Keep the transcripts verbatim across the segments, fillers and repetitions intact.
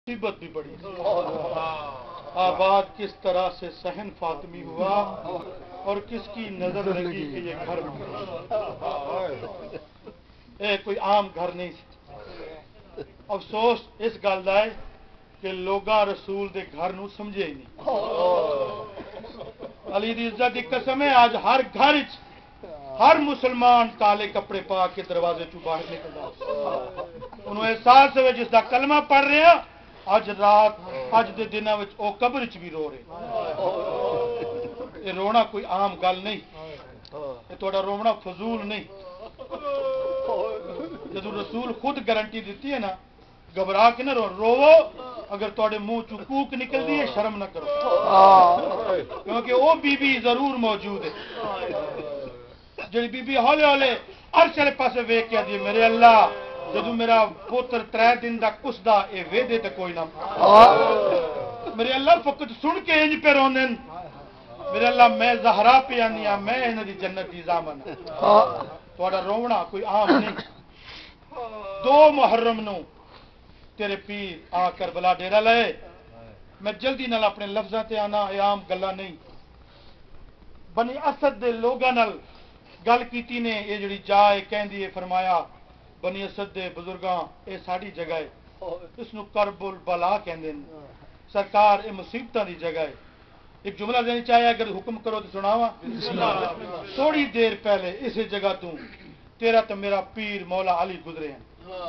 मुसीबत भी बड़ी आबाद किस तरह से सहन फातमी हुआ और किसकी नजर लगी कि ये घर ए कोई आम घर नहीं सी। अफसोस इस गल दा है कि लोगा रसूल दे घर नूं समझे ही नहीं। अली दी इज्जत दी कसम है, आज हर घर हर मुसलमान काले कपड़े पा के दरवाजे चू बाहर निकलदा। उन्होंने एहसास है जिसका कलमा पढ़ रहे अज रात अज दे दिनों में ओ कब्र च भी रो रहे। ये रोना कोई आम गल नहीं, ये थोड़ा रोना फजूल नहीं। जदों रसूल खुद गारंटी दी है ना, घबरा के ना रो रोवो, अगर थोड़े मुंह चू कूक निकलती है शर्म ना करो, क्योंकि वो बीबी जरूर मौजूद है। जी बीबी हौले हौले अर्श वाले पासे वेख के आदि मेरे अल्लाह जदू मेरा पुत्र त्रै दिन का कुसदा ये वेदे तो कोई ना, मेरे अल्लाह फकत सुन के इंज पे रोंदे मेरे अल्लाह मैं जहरा पे आनी आ, मैं इन्हां दी जन्नत दी जामन। थोड़ा रोवना कोई आम नहीं। दो मुहर्रम नू तेरे पीर आ करबला डेरा लाए। मैं जल्दी नाल अपने लफ्जां ते आना, ये आम गल्लां नहीं। बनी असद दे लोगां नाल गल कीती ने, ये जिहड़ी जाए कहंदी है, फरमाया बनी असद दे बुजुर्गां ये साडी जगह है, इसनूं करबुल बला कहंदे ने। सरकार ये मुसीबतां दी जगह है। एक जुमला देना चाहे, अगर हुक्म करो तो सुनावा। थोड़ी देर पहले इस जगह तू तेरा तो मेरा पीर मौला अली गुजरे हैं।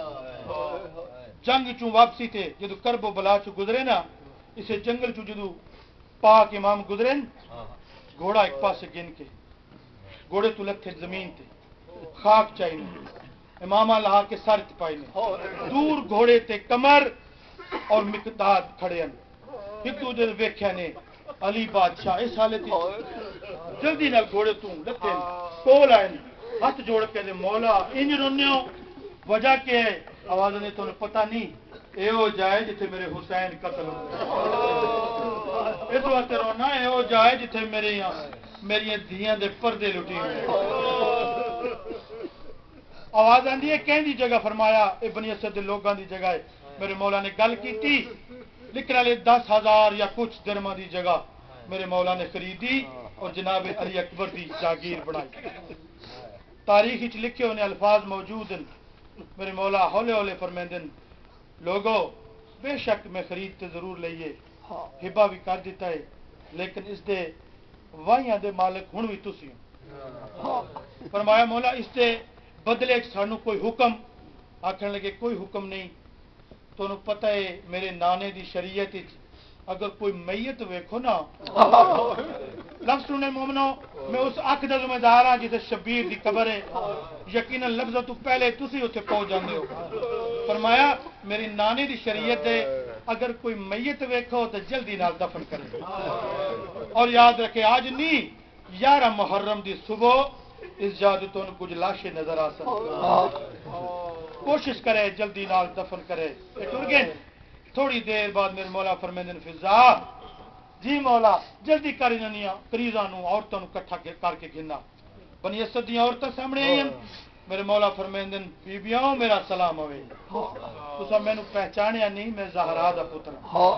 जंग चू वापसी थे जदों करबो बला चू गुजरे ना, इसे जंगल चू जदों पाक इमाम गुजरे न, घोड़ा एक पासे गिन के घोड़े तू लथे जमीन ते खाक चाहिए, इमामा लहा के सर च पाई ने। दूर घोड़े ते कमर और मिकदाद खड़े हैं। एक दूजे वेख्या ने अली बादशाह इस हालत जल्दी नाल घोड़े तू लथे कोल आए, हाथ जोड़ के दे मौला इंज रोने हो, वजह के है? आवाज ने तुम पता नहीं ए हो जाए जिथे मेरे हुसैन कत्ल हो गए, इस वास्ते रोना ए हो जाए जिथे मेरे मेरिया धियां दे पर्दे लुटी हुए। आवाज आंदी है कहंदी जगह, फरमाया ए बनी असद दे लोगां दी जगह है। मेरे मौला ने गल की, लिखने वाले दस हजार या कुछ दिरहमां दी जगह मेरे मौला ने खरीदी और जनाब अली अकबर की जागीर बनाई। तारीख च लिखे होने अल्फाज मौजूद हैं। मेरे मौला हौले हौले फरमांदे न, लोगो बेशक मैं खरीद ते जरूर लईए, हिबा भी कर दिता है, लेकिन इस दे वाहियां दे मालिक हुण भी तुसी हो। फरमाया मौला इस दे बदले सानू कोई हुक्म? आखन लगे कोई हुक्म नहीं। तुहानू पता है मेरे नाने दी शरीयत अगर कोई मैयत वेखो ना, लफ्ज सुनने मोमनो, मैं उस अख दा जिम्मेदार हाँ जिसे शबीर दी कबर है। यकीनन लफ्ज़ तो पहले तुसी उत्थे पहुंच जांदे हो। फरमाया मेरी नानी दी शरीयत है अगर कोई मैयत वेखो तो जल्दी नाल दफन करे। और याद रखे आज नहीं ग्यारह मुहर्रम दी सुबह इस जादू तो कुछ लाशें नजर आ सकती, कोशिश करे जल्दी नाल दफन करे। टुर गए। थोड़ी देर बाद मेरे मौला फरमांदे फिजा जी मौला जल्दी कर इन्हां करीज़ां नूं औरतां नूं इकट्ठा करके गिना। बनी असद दी औरतां सामने आई। मेरे मौला फरमांदे बीबियां मेरा सलाम होवे, तुसां मैनूं पहचानिया नहीं, मैं ज़हरा दा पुत्र हां।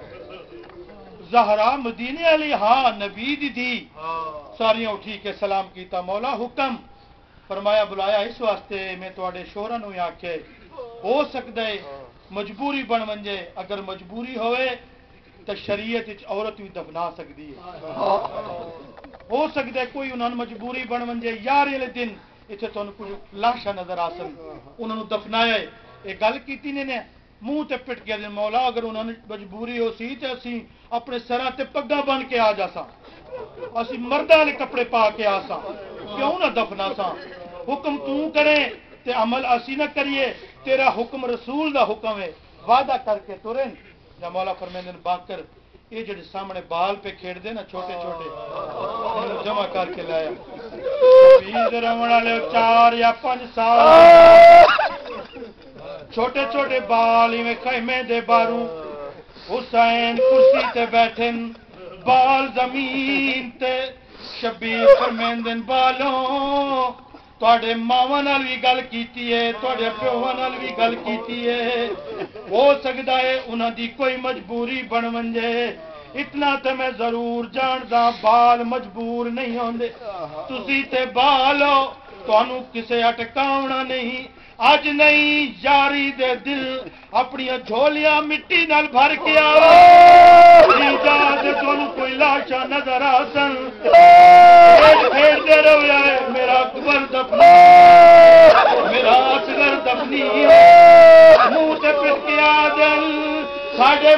ज़हरा मदीने वाली हाँ नबी दी थी। सारियां उठी के सलाम कीता। मौला हुक्म? फरमाया बुलाया इस वास्ते मैं तुहाडे शोहरां नूं आखे, हो सकदा है मजबूरी बन वंजे, अगर मजबूरी होवे तो शरीयत विच औरत भी दफना सकती है। हो सकता है कोई उन्होंने मजबूरी बन वंजे, यार वाले दिन इतने तुहानूं कुछ लाशा नजर आ सन, उन्होंने दफनाया। ये गल कीती ने मूँह ते पिट गया मौला अगर उन्होंने मजबूरी हो सी तो असी अपने सरां ते पग्गा बन के आ जासा, असी मर्दां वाले कपड़े पा के आ सा, क्यों ना दफना सा। हुक्म तू करे ते अमल असी ना करिए, तेरा हुक्म रसूल दा हुक्म है, वादा करके तुरे। या मौला फरमांदे बाकर ये जेडे सामने बाल पे खेड़दे ना छोटे छोटे जमा करके लाया। बीज रमण वाले चार या पांच साल छोटे छोटे बाल इवें खैमे दे बारू, हुसैन कुर्सी ते बैठे बाल जमीन ते। शबीर फरमांदे बालों तुहाडे मावां नाल भी गल कीती है, तुहाडे प्योवां नाल भी गल कीती है, ہو سکتا ہے انہاں دی کوئی مجبوری بن ونجے اتنا تے میں ضرور جاندا بال مجبور نہیں ہوندے تسی تے بال ہو تانوں کسے اٹکاونا نہیں اج نہیں یاری دے دل اپنی جھولیاں مٹی نال بھر کے آؤ تانوں کوئی لاشاں نظر آسن کھیڈتے رہو جائے میرا اکبر دفنی میرا اصغر دفنی منہ تے پٹکیا دل ساڈے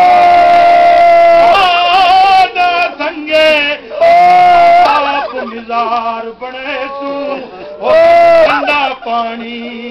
ماں سنگے آپ مزار بنے سو ٹھنڈا پانی